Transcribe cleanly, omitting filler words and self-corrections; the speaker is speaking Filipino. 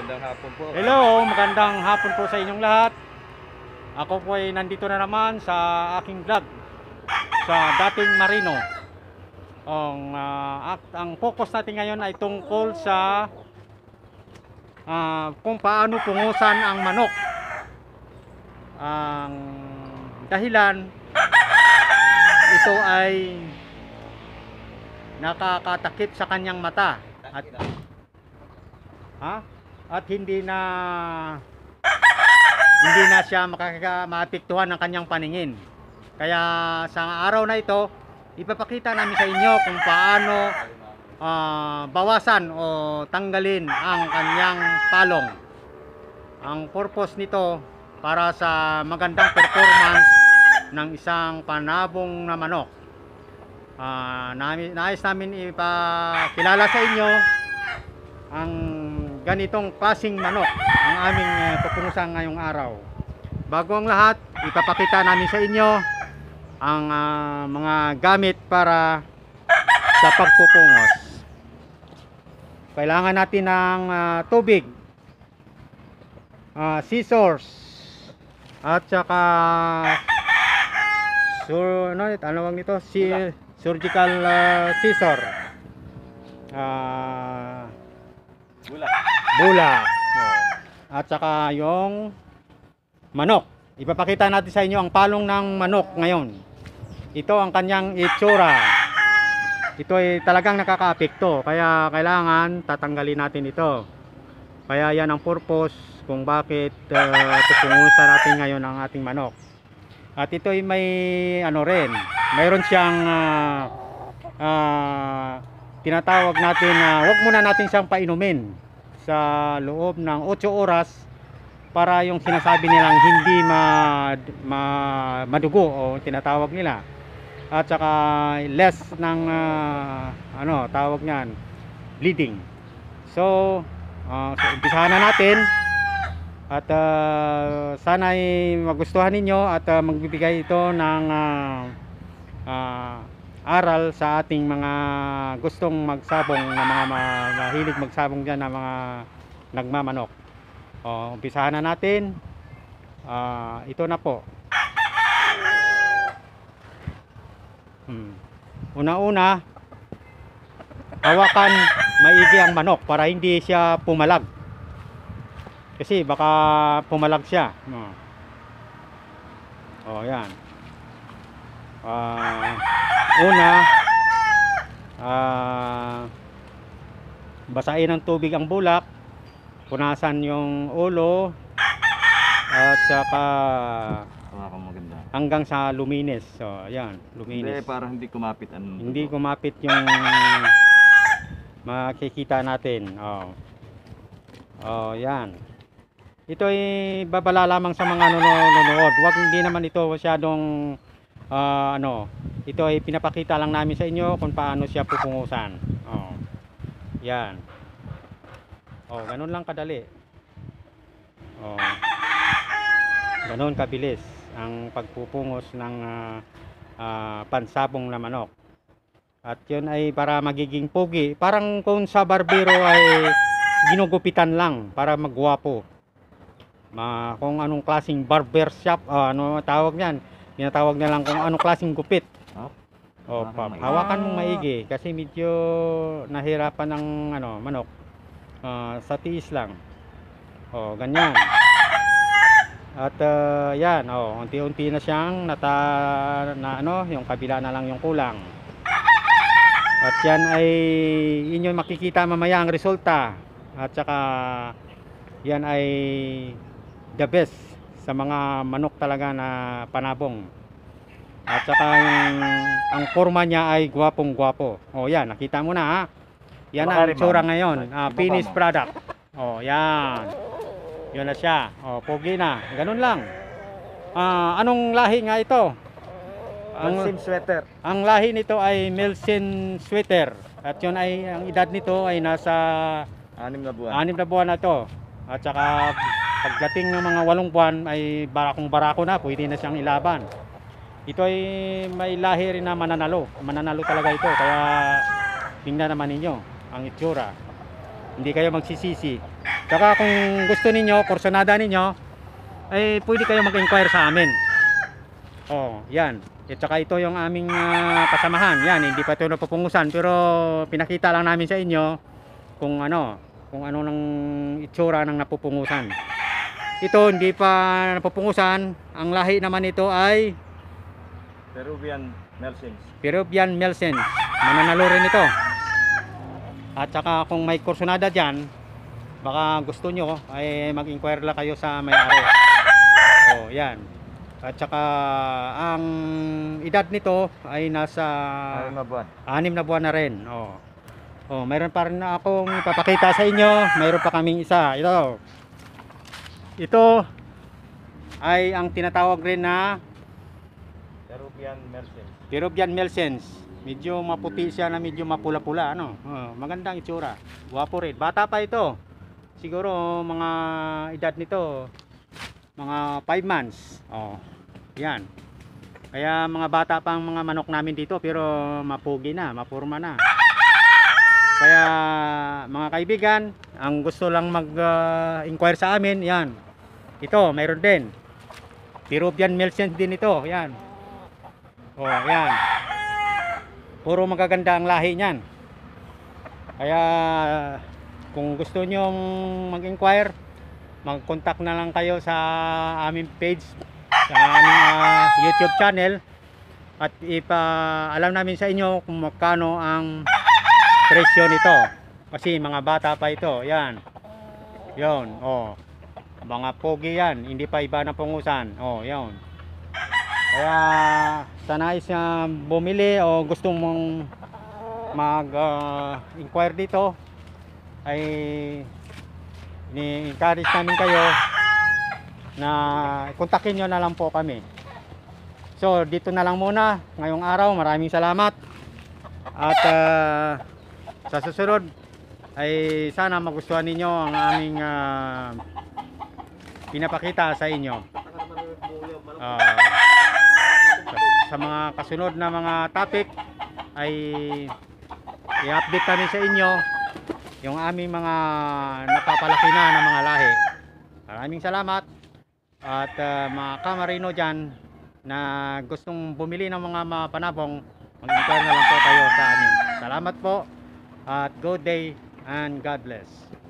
Magandang hapon po. Hello, magandang hapon po sa inyong lahat. Ako po ay nandito na naman sa aking vlog sa Dating Marino. Ang focus natin ngayon ay tungkol sa kung paano pungusan ang manok. Ang dahilan, ito ay nakakatakip sa kanyang mata at hindi na siya maapektuhan ng kanyang paningin. Kaya sa araw na ito, ipapakita namin sa inyo kung paano bawasan o tanggalin ang kanyang palong. Ang purpose nito para sa magandang performance ng isang panabong na manok. Nais namin ipakilala sa inyo ang ganitong klaseng manok ang aming pupunusan ngayong araw. Bago ang lahat, ipapakita namin sa inyo ang mga gamit para sa pagpupungos. Kailangan natin ng tubig, scissors, at saka surgical scissor, bulak, at saka yung manok. Ipapakita natin sa inyo ang palong ng manok ngayon. Ito ang kanyang itsura. Ito ay talagang nakakaapekto, kaya kailangan tatanggalin natin ito. Kaya yan ang purpose kung bakit pupungusan natin ngayon ang ating manok. At ito ay may mayroon siyang tinatawag natin na wag muna natin siyang painumin sa loob ng 8 oras para yung sinasabi nilang hindi madugo o tinatawag nila, at saka less ng tawag niyan, bleeding. So umpisahan na natin at sana ay magustuhan ninyo at magbibigay ito ng aral sa ating mga gustong magsabong na mga mahilig magsabong dyan na mga nagmamanok. Umpisahan na natin. Ito na po. Una-una, hawakan maigi ang manok para hindi siya pumalag. Kasi baka pumalag siya. Yan. Una, basahin ng tubig ang bulak, punasan yung ulo, at saka hanggang sa luminis. So, ayan, luminis. Para hindi kumapit Hindi kumapit yung makikita natin. Yan. Ito ay babala lamang sa mga nanonood. Hindi naman ito masyadong ito ay pinapakita lang namin sa inyo kung paano siya pupungusan. Yan. Ganun lang kadali. Ganun kabilis ang pagpupungos ng pansabong na manok. At yun ay para magiging pogi. Parang kung sa barbero ay ginugupitan lang para magwapo. Kung anong klaseng barber shop, ano tawag niyan? Tinatawag na lang kung anong klaseng gupit. Hawakan mong maigi kasi medyo nahirapan ng manok. Sa tiis lang. Ganyan. At yan, unti-unti na siyang yung kabila na lang yung kulang. At yan ay inyo makikita mamaya ang resulta. At saka yan ay the best sa mga manok talaga na panabong. At saka ang forma niya ay gwapong-gwapo. Yan, nakita mo na ha. Yan ang itsura ngayon, finished product. Yan. Yun na siya. Pogi na. Ganun lang. Anong lahi nga ito? Melsin sweater. Ang lahi nito ay Melsin sweater. At yun ay, ang edad nito ay nasa 6 na buwan. 6 na buwan na to. At saka pagdating ng mga 8 buwan ay barakong-barako na, pwede na siyang ilaban. Ito ay may lahi rin na mananalo. Mananalo talaga ito. Kaya tingnan naman ninyo ang itsura. Hindi kayo magsisisi. Tsaka kung gusto ninyo, kursunada ninyo, ay pwede kayo mag-inquire sa amin. Oh, yan. At saka ito yung aming kasamahan. Yan, hindi pa ito napupungusan, pero pinakita lang namin sa inyo kung ano nang itsura ng napupungusan. Ito hindi pa napupungusan. Ang lahi naman ito ay Peruvian Melsins. Peruvian Melsins. Mananalo rin ito. At saka kung may kursunada dyan, baka gusto nyo ay mag-inquire lang kayo sa may-ari. Oh, yan. At saka ang edad nito ay nasa 6 na buwan. 6 na buwan na rin. Oh. Oh, mayroon pa rin akong ipapakita sa inyo. Mayroon pa kaming isa. Ito. Ito ay ang tinatawag rin na Peruvian Melsins. Peruvian Melsins. Medyo maputi siya na medyo mapula-pula, ano. Oh, magandang itsura. Guwapo rin. Bata pa ito. Siguro mga edad nito mga 5 months. Oh. Yan. Kaya mga bata pang mga manok namin dito pero mapugi na, mapurma na. Kaya mga kaibigan, ang gusto lang mag-inquire sa amin, yan. Ito, mayroon din. Peruvian Melsins din ito, yan. Oh, yan. Puro magaganda ang lahi niyan. Kaya kung gusto nyo mag-inquire, mag-contact na lang kayo sa aming page, sa aming YouTube channel, at ipaalam namin sa inyo kung magkano ang presyo nito. Kasi mga bata pa ito, yan. Yon, oh. Mga pogi yan, hindi pa iba na pungusan. Oh, yon. Kaya sa nais na bumili o gusto mong mag-inquire dito, ay ni-encourage namin kayo na kontakin nyo na lang po kami. So dito na lang muna ngayong araw. Maraming salamat. At sa susunod ay sana magustuhan ninyo ang aming pinapakita sa inyo. Sa mga kasunod na mga topic ay i-update kami sa inyo yung aming mga napapalaki na ng mga lahi. Maraming salamat. At mga kamarino dyan na gustong bumili ng mga panabong, mag-inquire na lang po kayo sa amin. Salamat po at good day and God bless.